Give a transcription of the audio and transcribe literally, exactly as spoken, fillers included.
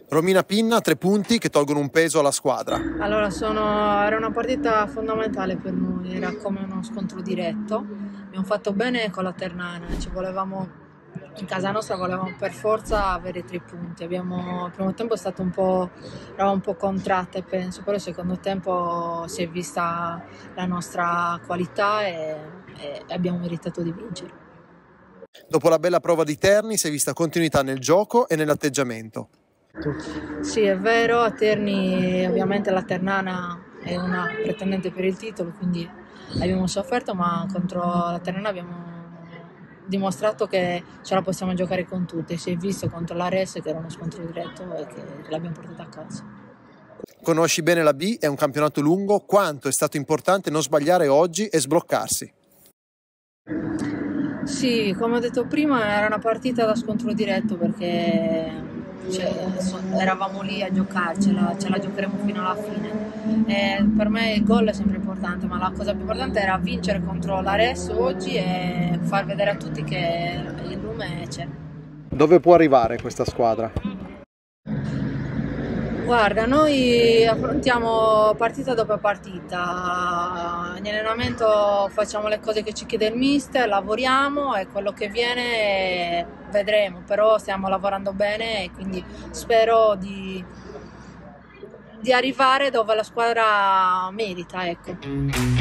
Romina Pinna, tre punti che tolgono un peso alla squadra. Allora, sono, era una partita fondamentale per noi, era come uno scontro diretto. Abbiamo fatto bene con la Ternana, ci volevamo, in casa nostra volevamo per forza avere tre punti. Abbiamo, il primo tempo è stato un po', eravamo un po' contratte, penso, però il secondo tempo si è vista la nostra qualità e, e abbiamo meritato di vincere. Dopo la bella prova di Terni si è vista continuità nel gioco e nell'atteggiamento. Sì, è vero, a Terni ovviamente la Ternana è una pretendente per il titolo, quindi abbiamo sofferto, ma contro la Ternana abbiamo dimostrato che ce la possiamo giocare con tutte. Si è visto contro la Res che era uno scontro diretto e che l'abbiamo portata a casa. Conosci bene la B, è un campionato lungo, quanto è stato importante non sbagliare oggi e sbloccarsi? Sì, come ho detto prima era una partita da scontro diretto perché cioè, eravamo lì a giocarcela, ce la giocheremo fino alla fine. E per me il gol è sempre importante, ma la cosa più importante era vincere contro la Res oggi e far vedere a tutti che il lume c'è. Dove può arrivare questa squadra? Guarda, noi affrontiamo partita dopo partita, in allenamento facciamo le cose che ci chiede il mister, lavoriamo e quello che viene vedremo, però stiamo lavorando bene e quindi spero di, di arrivare dove la squadra merita, ecco.